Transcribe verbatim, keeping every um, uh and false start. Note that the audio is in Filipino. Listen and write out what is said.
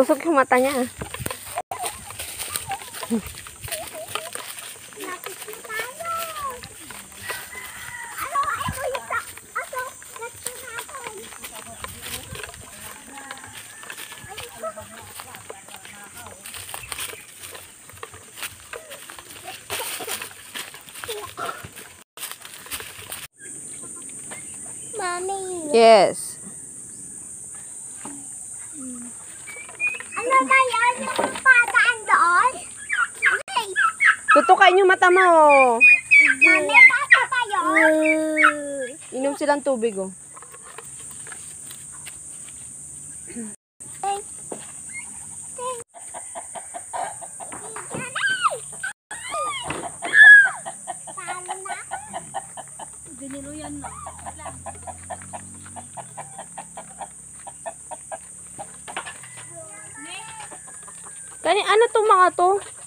Tusok yung mata niya. Mami. Yes. Ano ba yan? Yung pataan doon? Tutukain yung mata mo. Mami, pata pa yun? Inom silang tubig, oh. Diniluyan mo. Kani ano to mga to?